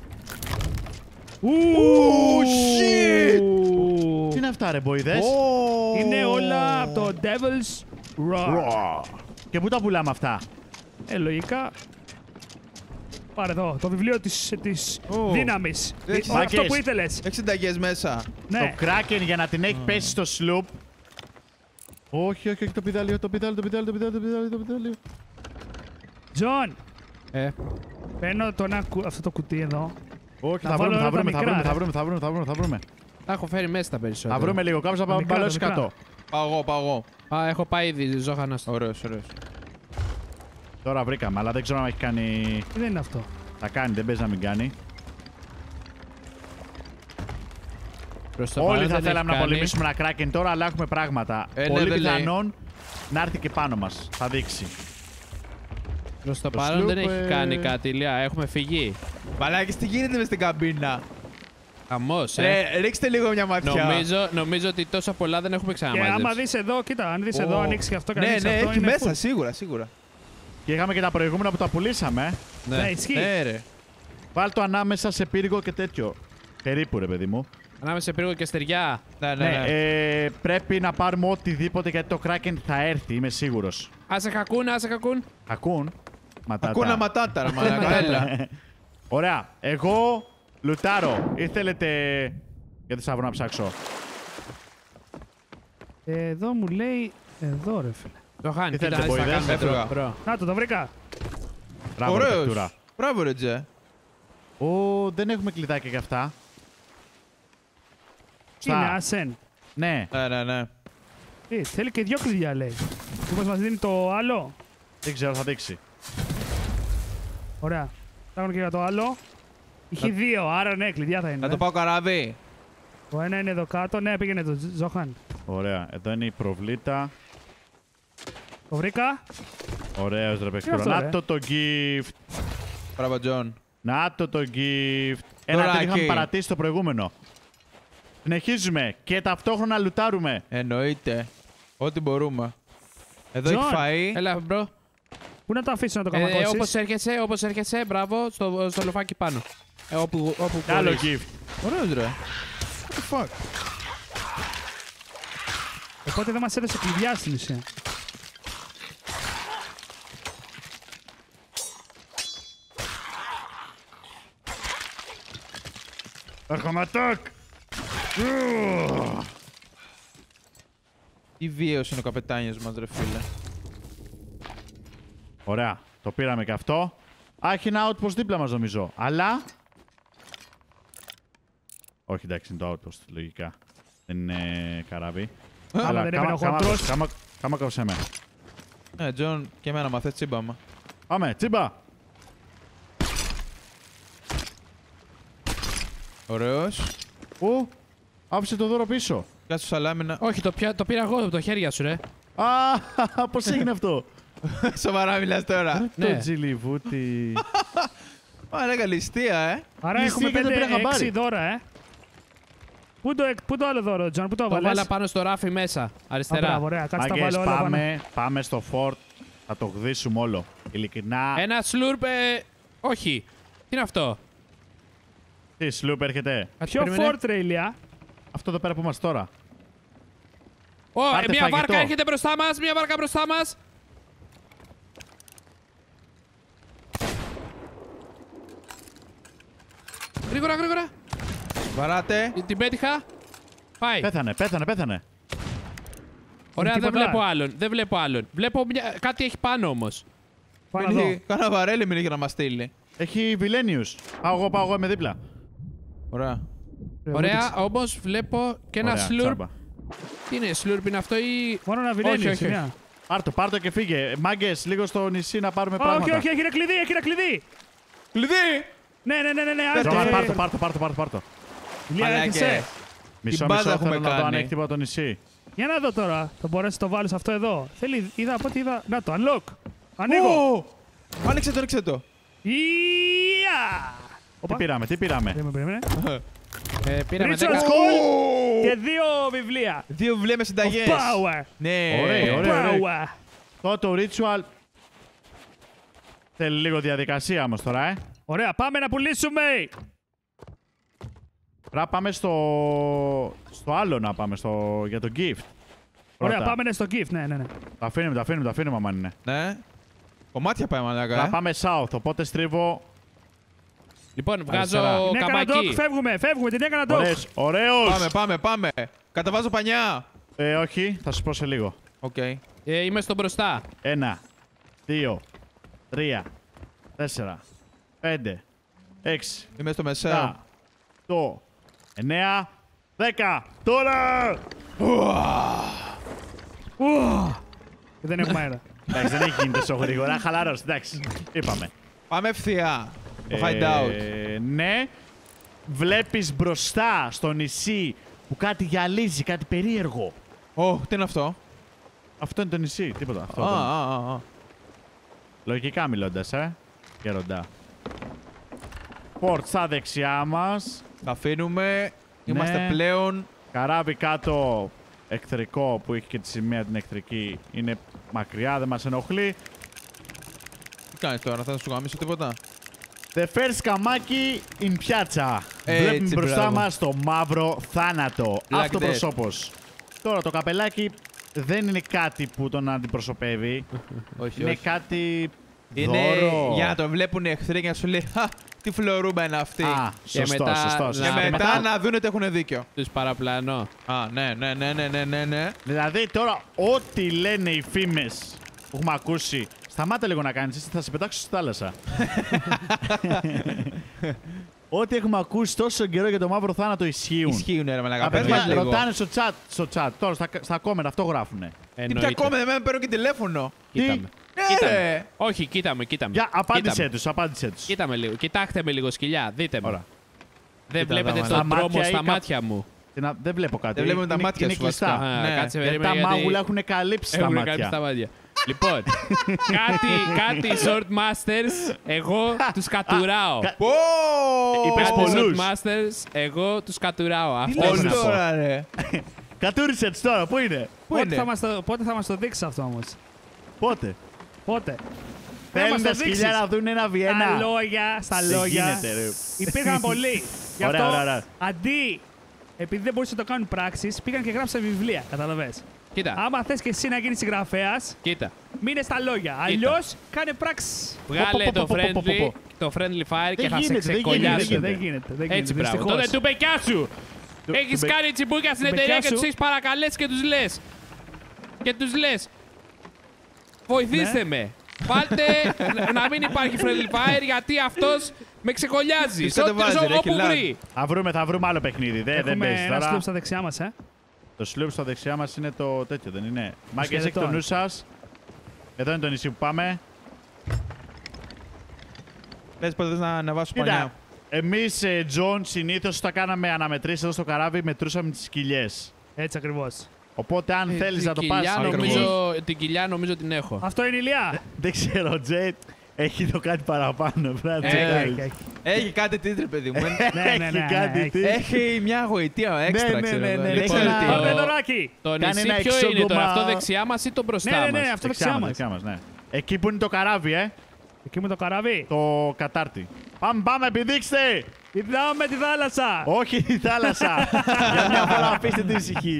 Oh shit. Τι είναι αυτά, ρε, μποϊδές. Oh. Είναι όλα από το Devil's Rock. Και πού τα πουλάμε αυτά. Ε, λογικά. Πάρε εδώ, το βιβλίο της, της Ω. δύναμης. Έχεις- Ε, Αυτό Μάκες. που ήθελες. Έχει συνταγές μέσα. Ναι. Το Kraken για να την έχει πέσει στο sloop. Όχι, όχι, όχι, το πιδάλιο, το πιδάλιο, το πιδάλιο, το πιδάλιο, το πιδάλιο, το πιδάλιο. Τζον, Ε, παίρνω το ένα κου- αυτό το κουτί εδώ. Όχι, Να θα βάλω βρούμε, θα όλα τα βρούμε, θα μικρά, βρούμε, θα ρε. βρούμε, θα βρούμε, θα βρούμε, θα βρούμε. τα έχω φέρει μέσα τα περισσότερα. Θα βρούμε λίγο, κάποιος θα Τα μικρά, μπαλώσει τα μικρά. κάτω. Πάω εγώ, πάω εγώ. Α, έχω πάει ήδη, Ζώχανας. Ωραίος, ωραίος. Τώρα βρήκαμε, αλλά δεν ξέρω αν έχει κάνει... Τι δεν είναι αυτό. Θα κάνει, δεν παίζει να μην κάνει. Προς το Όλοι παρόν θα δεν θέλαμε έχει να κάνει. πολεμήσουμε ένα Kraken τώρα, αλλά έχουμε πράγματα. Ε, ναι, Πολύ δεν λέει. πιθανόν να έρθει και πάνω μας. Θα δείξει. Προς το Το παρόν δεν sloop, έχει ε, κάνει κάτι, Ηλία. Έχουμε φυγεί. Μαλάκες, τι γίνεται μες στην καμπίνα. Χαμός, ε. Ρε, ρίξτε λίγο μια ματιά. Νομίζω, νομίζω ότι τόσα πολλά δεν έχουμε Και άμα ξαναμαζέψει. δεις εδώ, κοίτα, αν δεις Ω. εδώ, ανοίξει και αυτό και Ναι, ανοίξει ναι, αυτό. έχει είναι μέσα, full. σίγουρα, σίγουρα. Και είχαμε και τα προηγούμενα που τα πουλήσαμε. ε. Ναι, ισχύει. Ναι, ρε. Βάλ το ανάμεσα σε πύργο και τέτοιο. Περίπου, ρε παιδί μου. Ανάμεσα σε πύργο και στεριά. Ναι, ναι, Ναι, ναι. ε, πρέπει να πάρουμε οτιδήποτε γιατί το Kraken θα έρθει, είμαι σίγουρος. Άσε κακούν, άσε κακούν. Ακούν. Ματάτα. Ακούνα ματάτα, ρε μαλάκα, έλα. Ωραία. Εγώ λουτάρω. Ή θέλετε για θησαυρό να ψάξω. Εδώ μου λέει, εδώ ρε φίλε. Ζώχαν, Τι κοίτα, θέλετε, τι θα boys, κάνουμε έφευγα. τώρα. Μπρο. Να το, το βρήκα. Μπράβο, ρε Ωραίος. παιχτούρα. Μπράβο, ρε Τζε. Ω, δεν έχουμε κλειδάκια για αυτά. Τι είναι, Στα. Ασέν. Ναι, Ναι, ναι, ναι. Ε, θέλει και δυο κλειδιά λέει. Μήπως μας δίνει το άλλο. δεν ξέρω, θα δείξει. Ωραία. Ψάχνω και για το άλλο. Είχε δύο, άρα ναι, κλειδιά θα είναι. Να το πάω καράβι. Το ένα είναι εδώ κάτω. Ναι, πήγαινε το Ζ- Ζόχαν. Ωραία, εδώ είναι η προβλήτα. Το βρήκα. Ωραίος ρε παιχτούρα. αυτό, Να ρε? το το gift. Μπράβο, Τζον. Να το το gift. Ένα Τώρα δεν είχαμε εκεί. παρατήσει το προηγούμενο. Συνεχίζουμε και ταυτόχρονα λουτάρουμε. Εννοείται. Ό,τι μπορούμε. Εδώ Τζον, έχει φαΐ. Έλα, μπρο. Πού να το αφήσω να το Ε, καμακώσεις. όπως έρχεσαι, όπως έρχεσαι, μπράβο, στο, στο λοφάκι πάνω. Ε, όπου, όπου Κι άλλο μπορείς. gift. Ωραίος ρε. What the fuck. Οπότε δεν μας έδωσε κλειδιά στην ουσία. Έρχομαι ατάκ! Τι βίαιος είναι ο καπετάνιος μας ρε φίλε. Ωραία, το πήραμε και αυτό. Α, έχει ένα outpost δίπλα μας νομίζω. Αλλά... Όχι, εντάξει, είναι το outpost, λογικά. Δεν είναι καράβι. Αλλά δεν έμενε ο χοντρός. Κάμα κόψε με. Ε, Τζον, και εμένα μαθες τσίμπαμα. Πάμε, τσίμπα! Ωραίος. Ου, άφησε το δώρο πίσω. Κάτσε σαλάμινα. Όχι, το, πια, το πήρα εγώ από το χέρια σου, ρε. Α, πώς έγινε αυτό. Σοβαρά μιλάς τώρα. Το Ναι. τζιλιβούτι. Ωραία, ληστεία, ε. Άρα Ληστεία έχουμε και δεν πήρα πέντε έξι χαμπάρι. δώρα, ε. Πού το, πού το άλλο δώρο, Τζον, πού το Το έβαλες? βάλα πάνω στο ράφι μέσα, Α, αριστερά. μπράβο, ωραία, κάτσε τα Άγκες, βάλω όλα πάνω. πάμε, πάμε στο fort. Θα το γδίσουμε όλο. Ειλικρινά. Ένα σλούρπ, ε, όχι. Τι είναι αυτό? Τι σλούπ έρχεται. Κάτι Ποιο περίμενε. φόρτ, ρε, Ηλία? Αυτό εδώ πέρα που είμαστε τώρα. Ω, Πάρτε μια φαγητό. βάρκα έρχεται μπροστά μας, μια βάρκα μπροστά μας. Γρήγορα, γρήγορα. Βαράτε. Την πέτυχα. Πάει. Πέθανε, πέθανε, πέθανε. Ωραία, δεν τίποτα. βλέπω άλλον. Δεν βλέπω άλλον. Βλέπω μια... κάτι έχει πάνω όμως. Πάνω εδώ. Κάνα βαρέλι μην είχε να μας στείλει. Έχει Βιλένιους. Πάω εγώ, πάω εγώ, είμαι δίπλα. Ωραία. Ωραία, όμως βλέπω και ένα Ωραία, σλουρπ. τσάμπα. Τι είναι, σλουρπ είναι αυτό ή... Μόνο να βιλένει, Όχι, όχι, όχι, μια. Πάρτο, πάρτο και φύγε. Μάγκες, λίγο στο νησί να πάρουμε Όχι, πράγματα. όχι, έχει ένα κλειδί, έχει ένα κλειδί. Κλειδί! Ναι, ναι, ναι, ναι, ναι, Ζώμα, άντε. πάρτο, πάρτο, πάρτο, πάρτο, πάρτο. Ηλία, Μαλάκες. έρχεσαι. Μισό, μπάζα μισό, έχουμε θέλω να δω αν κάνει. έχει τίποτα το νησί. Για να δω τώρα. Θα μπορέσει να το βάλω σε αυτό εδώ. Θέλει, είδα από ό,τι είδα. Να το, unlock. Ανοίγω. Ω! Άνοιξε το, άνοιξε το. Ια! Τι Οπα. πήραμε, τι πήραμε. Περίμενε, περίμενε. Ε, πήραμε Ritual δέκα... Scroll και δύο βιβλία. Δύο βιβλία με Of συνταγές. power. Ναι. Ωραία, Of ωραία. power. Το το ritual. Θέλει λίγο διαδικασία όμως τώρα, ε. Ωραία, πάμε να πουλήσουμε. Τώρα πάμε στο... στο άλλο να πάμε, στο... για το gift. Ωραία, Πρώτα. πάμε στο gift. Ναι, ναι, ναι. Τα αφήνουμε, τα αφήνουμε, τα αφήνουμε, άμα είναι. Ναι. Κομμάτια πάει μαλάκα. Τώρα ε. πάμε south, οπότε στρίβω... Λοιπόν, βγάζω Αριστερά. Την έκανα καμπάκι. dock, φεύγουμε, φεύγουμε, την έκανα dock. Ωραίος, ωραίος! Πάμε, πάμε, πάμε. Καταβάζω πανιά. Ε, όχι, θα σου πω σε λίγο. Οκ. Ε, είμαι στο μπροστά. Ένα, δύο, τρία, τέσσερα, πέντε, έξι, Είμαι στο μεσαίο. επτά, οκτώ, εννέα, δέκα. Τώρα! Ου, και δεν έχουμε αέρα. Εντάξει, δεν έχει γίνει τόσο γρήγορα. Χαλαρός, εντάξει. Είπαμε. Πάμε ευθεία. Το Ε, hideout. Ναι. Βλέπεις μπροστά στο νησί που κάτι γυαλίζει, κάτι περίεργο. Ω, τι είναι αυτό. Αυτό είναι το νησί, τίποτα. Αυτό Α, δεν- α, α, α. Λογικά μιλώντας, ε. Γεροντά. Πορτ στα δεξιά μας. Τα αφήνουμε. Είμαστε Ναι. πλέον. Καράβι κάτω εχθρικό που έχει και τη σημαία την εχθρική. Είναι μακριά, δεν μας ενοχλεί. Τι κάνεις τώρα, θα σου γαμίσω τίποτα. The first καμάκι in πιάτσα. Έτσι, Βλέπουμε μπροστά μπράβο. μας το μαύρο θάνατο. Like Αυτοπροσώπος. Τώρα το καπελάκι δεν είναι κάτι που τον αντιπροσωπεύει. Όχι, είναι όχι. κάτι Είναι δώρο. για να το βλέπουν οι εχθροί και να σου λέει «Χα, τι φλωρούμπα είναι αυτή». Α, σωστό, μετά σωστό, να- σωστό. Και και μετά να δουν ότι έχουν δίκιο. Τους παραπλανώ. Α, ναι, ναι, ναι, ναι, ναι, ναι, ναι. Δηλαδή τώρα ό,τι λένε οι φήμες που έχουμε ακούσει. Σταμάτα λίγο να κάνεις, εσύ θα σε πετάξω στη θάλασσα. Ό,τι έχουμε ακούσει τόσο καιρό για το μαύρο θάνατο ισχύουν. Ισχύουν ρε μαλάκα. Τα Πες παιδιά μας λίγο. ρωτάνε στο chat, στο chat, τώρα στα, στα comment αυτό γράφουνε. Τι πια ακόμα, δεν με παίρνω και τηλέφωνο. Κοίτα Τι? με. Ναι, Κοίτα ρε. με. Όχι, κοίτα με, κοίτα με. Για απάντησέ Κοίτα με. τους, απάντησέ τους. Κοίτα με λίγο. Κοιτάξτε με λίγο, σκυλιά. Δείτε με. Ωραία. Δεν Κοίτα βλέπετε τα τον μάτια τρόμο ή στα κα- μάτια μου. Τι να- Δεν βλέπω κάτι. Δεν βλέπουμε τα Είναι- μάτια είναι σου κλειστά. βασικά. Α, Ναι. κάτσε Γιατί περίμενε τα γιατί... μάγουλα έχουν καλύψει τα Έχουν μάτια. κάνει στα μάτια. Λοιπόν, κάτι, κάτι short masters, εγώ τους κατουράω. κα- Πω! Είπες Κάτι πολλούς. short masters, εγώ τους κατουράω. Τι Αυτό έχω λες να πω. τώρα ρε. Κατούρισε τους τώρα, πού είναι, Πού Πότε είναι. θα μας το, πότε θα μας το δείξεις αυτό όμως. πότε. Πότε. Θέλουν μας τα το σκυλιά δείξεις. να δουν ένα Στα Βιέννα. λόγια, στα Δεν λόγια. γίνεται, ρε. Υπήρχαν πολλοί. Γι' Ωραία, αυτό, ωραία, ωραία. αντί, επειδή δεν μπορούσαν να το κάνουν πράξεις, πήγαν και γράψαν βιβλία. Καταλαβες. Κοίτα, Άμα θες και εσύ να γίνεις συγγραφέας, κοίτα. μείνε στα λόγια. Αλλιώς κάνε πράξεις. Βγάλε πω, το πω, πω, πω, πω, friendly, πω. το friendly fire και θα σε γίνεται, δεν ξεκολλιάσω. γίνεται, Δεν γίνεται. Δεν Έτσι, γίνεται. μπράβο. Δυστυχώς. Τότε του μπεκιά σου. Του- Έχεις του μπε- κάνει τσιμπούκια στην του εταιρεία μπεκιά και σου. τους έχεις παρακαλέσει και τους λες. Και τους λες. Βοηθήστε Ναι. με. Βάλτε να μην υπάρχει friendly fire γιατί αυτός με ξεκολλιάζει. Τις Σε ό,τι- κατεβάζει, σε ρε, όπου έχει lag. βρει. Θα βρούμε, θα βρούμε άλλο παιχνίδι. Δεν, δεν Έχουμε παίζει ένα τώρα. sloop στα δεξιά μας, ε. Το sloop στα δεξιά μας είναι το τέτοιο, δεν είναι. Μάγκες, έχει το σκελετόν. νου σας. Εδώ είναι το νησί που πάμε. Πες πότε θες να ανεβάσω Κοίτα, πανιά. εμείς, ε, Τζον, συνήθως όταν κάναμε αναμετρήσεις εδώ στο καράβι, μετρούσαμε τις κοιλιές. Έτσι ακριβώς. Οπότε αν Ε, θέλεις την να το κοιλιά πας ακριβώς. νομίζω- Την κοιλιά νομίζω την έχω. Αυτό είναι η Ηλιά. Δεν ξέρω, ο Τζέιτ έχει το κάτι παραπάνω. Πρέπει να Ε, τσεκάρεις. Έχει, Έχει κάτι τίτλο, παιδί μου. ναι, ναι, ναι, Έχει ναι, κάτι έχει. τι. Έχει μια γοητεία έξτρα, ναι, ξέρω ναι, εγώ. ναι, Δεν ναι, ξέρω έχει τι. ένα- Πάμε Το- δωράκι. Το Κάνει νησί ένα ποιο είναι τώρα, εξόγκωμα- αυτό δεξιά μας ή το μπροστά Ναι, ναι, μας. ναι, αυτό Δεξιά δεξιά μας, μας. δεξιά μας, ναι. Εκεί που είναι το καράβι, ε. Εκεί με το καράβι. Το κατάρτι. Πάμε, πάμε, επιδείξτε! Πηδάμε τη θάλασσα. Όχι τη θάλασσα. Για μια φορά αφήστε την ησυχή.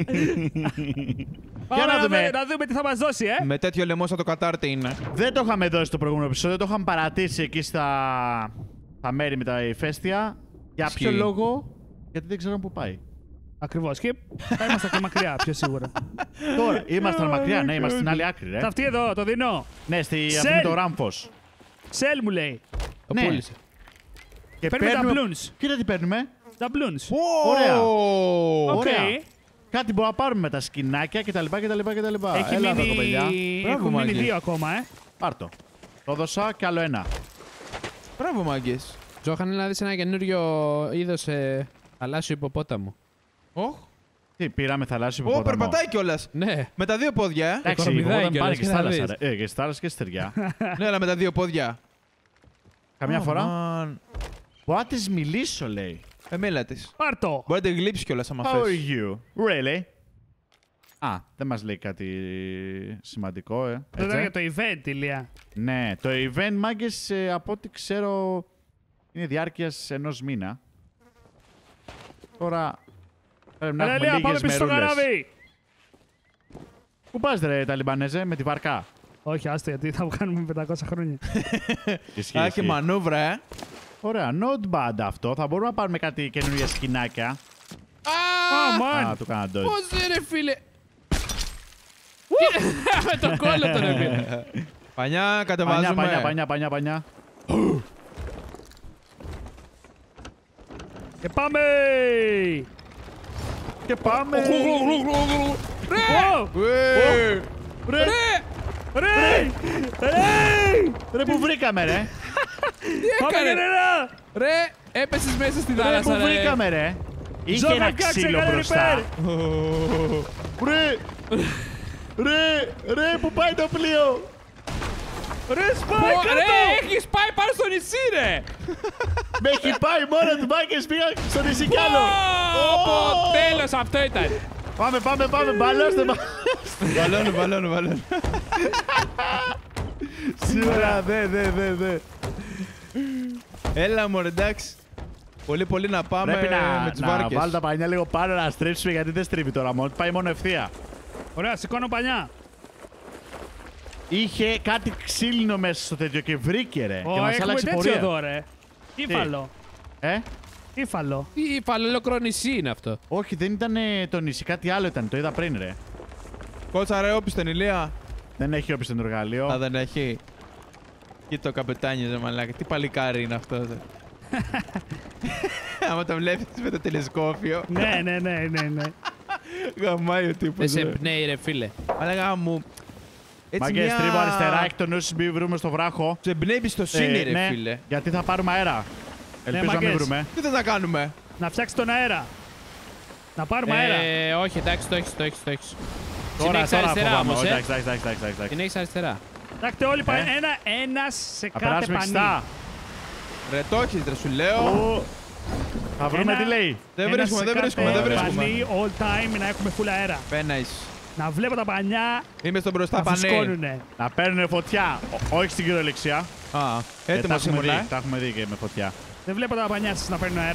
Πάμε να να, δούμε. δούμε, να δούμε τι θα μας δώσει, ε. Με τέτοιο λαιμό σαν το κατάρτι είναι. Δεν το είχαμε δώσει στο προηγούμενο επεισόδιο, το είχαμε παρατήσει εκεί στα, στα μέρη με τα ηφαίστεια. Για Ισχύει. ποιο λόγο? Γιατί δεν ξέρω πού πάει. Ακριβώς. Και θα είμαστε και μακριά, πιο σίγουρα. Τώρα, ήμασταν μακριά, ναι, είμαστε στην άλλη άκρη, ρε. Θα αυτή εδώ, το δίνω. Ναι, στη αυτή Σελ. με το Ράμφος. Σελ μου λέει. Το Ναι. πούλησε. Και Παίρνουμε τα balloons. Κοίτα τι παίρνουμε. Τα balloons. Ωραία. Οκ. Ωραία. Κάτι μπορούμε να πάρουμε με τα σκηνάκια κτλ. κτλ, κτλ. Έχει Έλα εδώ, κοπελιά. μείνει... Μπράβο, Έχουν μείνει Μάγκη. δύο ακόμα, ε. Πάρ' το. Το έδωσα και άλλο ένα. Μπράβο, μάγκες. Τζόχαν, να δεις ένα καινούριο είδος ε, θαλάσσιο υποπόταμο. Ωχ. Τι, πήραμε θαλάσσιο Ω, υποπόταμο. περπατάει κιόλας. Ναι. Με τα δύο πόδια, ε. Εντάξει, κορομιδάει όταν κιόλας, πάνε και στη και θα θάλασσα. δεις. ρε. Ε, και στη θάλασσα και στη στεριά. Ναι, αλλά με τα δύο πόδια. Καμιά Ω, φορά. μαν. Μπορώ να της μιλήσω, λέει. Ε, μίλα της. Πάρ' το. Μπορεί να τη γλύψει κιόλας άμα How are θες. you? Really? Α, δεν μας λέει κάτι σημαντικό, ε. Το Έτσι. ήταν για το event, Ηλία. Ναι, το event, μάγκες, ε, από ό,τι ξέρω, είναι διάρκειας ενός μήνα. Τώρα, πρέπει να Έλα, έχουμε Ηλία, πάμε λίγες πίσω στο μερούλες. καράβι. Πού πας, ρε, Ταλιμπανέζε, με τη βαρκά. Όχι, άστο, γιατί θα βγάλουμε πεντακόσια χρόνια. Ισχύει, Α, ισχύει. και μανούβρα, ε. Ωραία, not bad αυτό. Θα μπορούμε να πάρουμε κάτι καινούργια σκηνάκια. Α, Α, man. του κάνα dodge. Πώς ρε φίλε. Με το κόλλο τον ρε φίλε. Πανιά, Πανιά, κατεβάζουμε. πανιά, πανιά, πανιά, πανιά. Και πάμε. Και πάμε! Ω, Ε, Ρε, ρε, ρε. ρε, που βρήκαμε, ρε! Πάμε έκανε? νερά. Ρε, έπεσες μέσα στη Ρε, θάλασσα που ρε. βρήκαμε, ρε! Είχε Ζώκα, ένα κάτσε, ξύλο κάνε μπροστά. repair. Ρε! Ρε! Ρε! Πού πάει το πλοίο! Ρε, σπάει Ω, κάτω. Ρε, έχεις πάει πάνω στο νησί ρε. Με έχει πάει μόνο του μπάκες, πήγα στο νησί κι άλλο! Ω, Ω! τέλος, αυτό ήταν. Πάμε, πάμε, πάμε, μπαλώστε μα! Βαλώνω, βαλώνω, βαλώνω. Σίγουρα, δε, δε, δε, δε. Έλα, μωρέ, εντάξει. Πολύ, πολύ να πάμε Πρέπει να, με τις να βάρκες. βάλω τα πανιά λίγο πάνω να στρίψουμε γιατί δεν στρίβει τώρα μόνο. Πάει μόνο ευθεία. Ωραία, σηκώνω πανιά. Είχε κάτι ξύλινο μέσα στο τέτοιο και βρήκε ρε. Ω, και μας έχουμε άλλαξε τέτοιο πορεία. εδώ, ρε. Ήφαλο. Ε? Ήφαλο. Τι παλαιολόκρο νησί είναι αυτό. Όχι, δεν ήταν ε, το νησί, κάτι άλλο ήταν. Το είδα πριν ρε. Κότσα ρε, όπισθεν ηλία. Δεν έχει όπισθεν το εργαλείο. Α, δεν έχει. Κοίτα το καπετάνιο, ρε μαλάκα. Τι παλικάρι είναι αυτό, δε. Άμα το βλέπεις με το τηλεσκόπιο. Ναι, ναι, ναι, ναι, ναι. Γαμάει ο Δεν τύπος. σε ρε. πνέει ρε φίλε. Μαλάκα μου. Έτσι Μαγκές, μια... τρίβω αριστερά, εκ των όσους μην βρούμε στο βράχο. Σε εμπνέει εμπιστοσύνη, Ε, ρε ναι, φίλε. γιατί θα πάρουμε αέρα. Ελπίζω να μην μαγκές. βρούμε. Τι θες να κάνουμε. Να φτιάξει τον αέρα. Να πάρουμε αέρα. Ε, όχι, εντάξει, το έχεις, το έχεις, το έχεις. Την Τώρα, έχεις τώρα αριστερά φοβάμαι. όμως, ε. Εντάξει, εντάξει, εντάξει, εντάξει, εντάξει. Την έχεις αριστερά. Κοιτάξτε όλοι πάνε. Ε. Ένα, ένας σε Θα κάθε περάσουμε πανί. εξτά. Ρε το έχεις, ρε σου λέω. Ου. Θα βρούμε Ένα- τι λέει. Δεν Ένας βρίσκουμε, σε δεν κάθε βρίσκουμε, δεν Ωραία. βρίσκουμε. πανί, all time, να έχουμε full αέρα. Πέναεις. Να βλέπω τα πανιά Είμαι στον μπροστά να πανέ. φουσκώνουνε. Να παίρνουν φωτιά. Ό- όχι στην κυριολεξία. Α, Γιατί τα έτοιμος έχουμε ήμουν, δει, ε. τα έχουμε δει και με φωτιά. Δεν βλέπω τα πανιά σας να παίρνουν αέρα.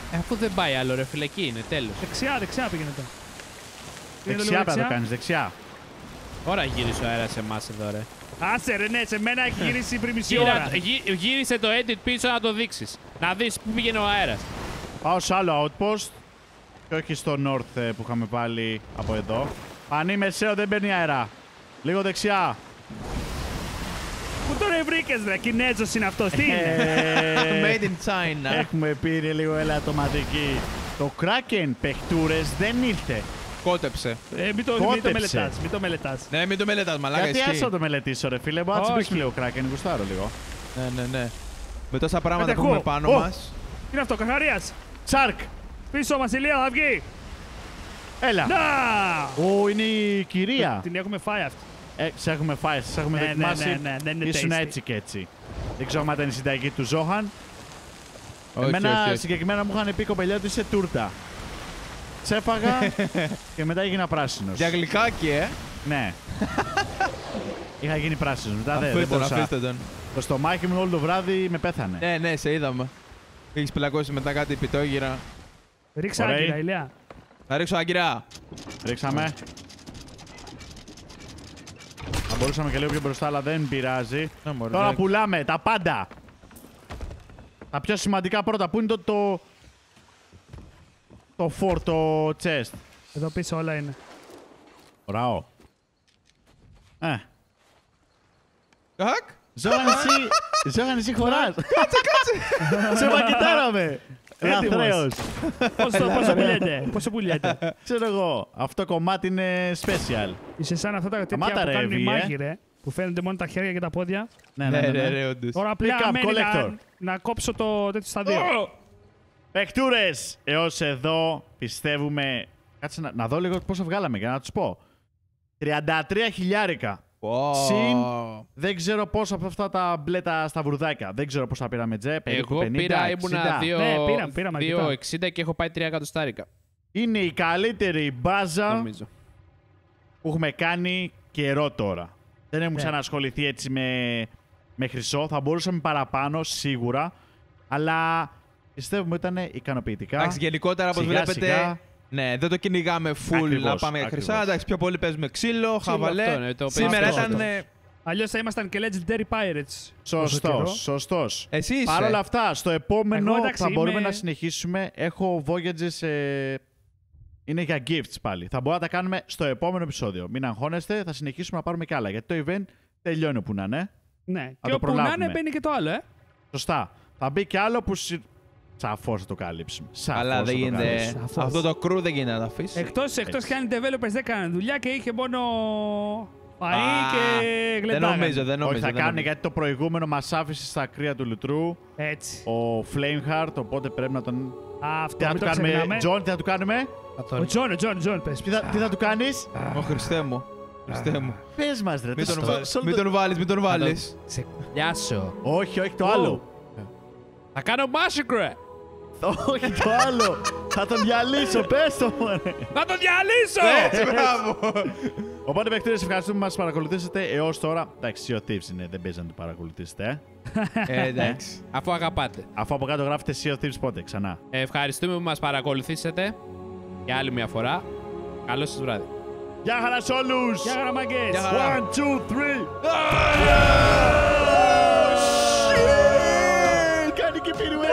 Ε, αφού δεν πάει άλλο, ρε φίλε, εκεί είναι, τέλος. Δεξιά, δεξιά πήγαινε το. Πήγαινε το Δεξιά λίγο πρέπει να το κάνεις, δεξιά. Τώρα γύρισε ο αέρας σε εμάς εδώ, ρε. Άσε ρε, ναι, σε μένα έχει γυρίσει πριν μισή ώρα. Γύρα, γύ- γύρισε το edit πίσω να το δείξεις. Να δεις πού πήγαινε ο αέρας. Πάω σε άλλο outpost και όχι στο north ε, που είχαμε πάλι από εδώ. Πανί μεσαίο, δεν μπαίνει αέρα. Λίγο δεξιά. Πού τον βρήκες ρε, Κινέζος είναι αυτός, τι είναι. Ε, Made in China. Έχουμε πήρε λίγο ελαττωματική. Το Kraken, παιχτούρες, δεν ήρθε. Κότεψε. Ε, μην το, μην το Κότεψε. μελετάς, μην το μελετάς. Ναι, μην το μελετάς, μαλάκα. Γιατί ισχύει. άσο να το μελετήσω, ρε φίλε. Μπορεί να Όχι. τσιμπήσει λίγο Kraken, γουστάρω λίγο. Ναι, ναι, ναι. Με τόσα πράγματα Πέντε που έχουμε χου. πάνω Ω. μας. Τι είναι αυτό, Καχαρίας. Τσάρκ! Πίσω μας, Ηλία, θα βγει. Έλα! Να! Ω, είναι η κυρία. Την έχουμε φάει αυτή. Ε, σε έχουμε φάει, σε έχουμε Ναι, ναι, δοκιμάσει. ναι, ναι, δεν είναι Ήσουν tasty. έτσι και έτσι. Δεν ξέρω αν ήταν η συνταγή του Ζόχαν. Όχι, Εμένα όχι, όχι. συγκεκριμένα μου είχαν πει κοπελιά ότι είσαι τούρτα. Τσέφαγα και μετά έγινα πράσινος. Για γλυκάκι, ε. Ναι. Είχα γίνει πράσινος. Μετά δεν, δεν Αφήστε τον, μπορούσα. αφήστε τον. Το στομάχι μου όλο το βράδυ με πέθανε. Ναι, ναι, σε είδαμε. Έχεις πυλακώσει μετά κάτι πιτόγυρα. Ρίξε Ωραία. άγκυρα, Ηλία. Θα ρίξω άγκυρα. Ρίξαμε. Θα μπορούσαμε και λίγο πιο μπροστά, αλλά δεν πειράζει. Ναι, μωρέ, Τώρα ναι. πουλάμε τα πάντα. Τα πιο σημαντικά πρώτα. Πού είναι το... Το, το for, το chest. Εδώ πίσω όλα είναι. Ωραίο. Ε. Κακ. Ζώγαν εσύ... Ζώγαν εσύ χωράς. Κάτσε, κάτσε. Σε μακητάραμε. Έτοιμος. Λαθρέος. Πόσο, πόσο πουλιέται, πόσο πουλιέται. Ξέρω εγώ. Αυτό κομμάτι είναι special. Είσαι σαν αυτά τα τέτοια Σταμάτα, που ρε, κάνουν οι Εύη, ε. μάγοι, ρε. Που φαίνονται μόνο τα χέρια και τα πόδια. Ναι, ναι, ναι. Ναι, ναι. ρε, όντως. Τώρα απλά Pick up μένει collector. να, να κόψω το τέτοιο στα δύο. Παιχτούρες! Έως εδώ πιστεύουμε... Κάτσε να, να δω λίγο πόσο βγάλαμε για να τους πω. τριάντα τρία χιλιάρικα. Wow. Συν δεν ξέρω πόσα από αυτά τα μπλε τα σταυρουδάκια. Δεν ξέρω πόσα πήραμε τζε. περίπου Εγώ πενήντα, πήρα, εξήντα. ήμουνα δύο- Ναι, πήραμε, πήραμε δύο αρκετά. εξήντα και έχω πάει τρία εκατοστάρικα. Είναι η καλύτερη μπάζα Νομίζω. που έχουμε κάνει καιρό τώρα. Δεν έχουμε Ναι. ξανασχοληθεί έτσι με, με χρυσό. Θα μπορούσαμε παραπάνω σίγουρα. Αλλά πιστεύουμε ότι ήταν ικανοποιητικά. Εντάξει, γενικότερα όπως Σιγά, βλέπετε. σιγά. Ναι, δεν το κυνηγάμε full Ακριβώς, να πάμε για χρυσά. ακριβώς. Εντάξει, πιο πολύ παίζουμε ξύλο, χαβαλέ. αυτό είναι, το Σήμερα περισσότερο. ήταν. ε, Αλλιώς θα ήμασταν και Legendary Pirates. όσο καιρό. Σωστός, σωστός. Εσύ είσαι. Παρ' όλα αυτά, στο επόμενο Εγώ, εντάξει, θα μπορούμε είμαι- να συνεχίσουμε. Έχω voyages. Ε... Είναι για gifts πάλι. Θα μπορούμε να τα κάνουμε στο επόμενο επεισόδιο. Μην αγχώνεστε, θα συνεχίσουμε να πάρουμε κι άλλα. Γιατί το event τελειώνει όπου να είναι. Ναι. το Και όπου να προλάβουμε. είναι μπαίνει και το άλλο, ε. Σωστά. Θα μπει κι άλλο που. συ- Σαφώς θα το καλύψουμε. Σαφώς Αλλά θα δεν το γίνεται. καλύψουμε. Σαφώς. Αυτό το crew δεν γίνεται να τα αφήσει. Εκτός, εκτός Έτσι. κι αν οι developers δεν κάνανε δουλειά και είχε μόνο φαΐ Α, και Δεν γλεντάγανε. νομίζω, δεν νομίζω. Όχι, θα δεν κάνουν νομίζω. γιατί το προηγούμενο μας άφησε στα κρύα του λουτρού Έτσι. ο Flameheart, οπότε πρέπει να τον. Αυτό, Τι θα μην του το κάνουμε, ξεχνάμε. John, τι θα του κάνουμε. Ο Τζον, ο Τζον, ο Τζον, πες. Τι θα, τι θα του κάνεις. Ω Χριστέ μου. Χριστέ μου. Πες μας, ρε. Μην το- τον στο- βάλεις, στο- μην τον βάλεις, μην τον βάλεις. Σε πιάσω. Όχι, όχι, το άλλο. Θα κάνω massacre. Όχι, το άλλο. Θα τον διαλύσω, πες το μωρέ. Να τον διαλύσω! Έτσι, μπράβο. Οπότε, παιχτήρες, ευχαριστούμε που μας παρακολουθήσατε έως τώρα. Εντάξει, Sea of Thieves είναι, δεν παίζει να το παρακολουθήσετε. Ε. Ε, εντάξει. Αφού αγαπάτε. Αφού από κάτω γράφετε Sea of Thieves πότε, ξανά. Ε, ευχαριστούμε που μας παρακολουθήσατε για άλλη μια φορά. Καλό σας βράδυ. Γεια χαρά σε όλους! Γεια χαρά, μάγκες. Γεια χαρά. One, two, three! Κάνει και πυρουέ!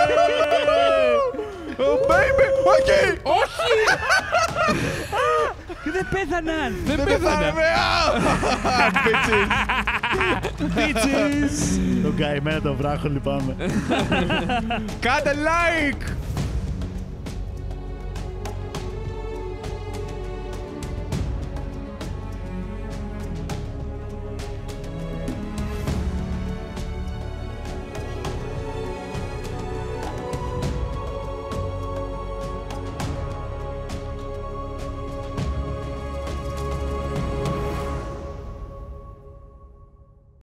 Oh, baby! Όχι! Όχι! Και δεν πέθαναν. Δεν Δεν πέθανε. πέθανε! Bitches. Τον καημένο τον βράχο λυπάμαι. Κάντε like!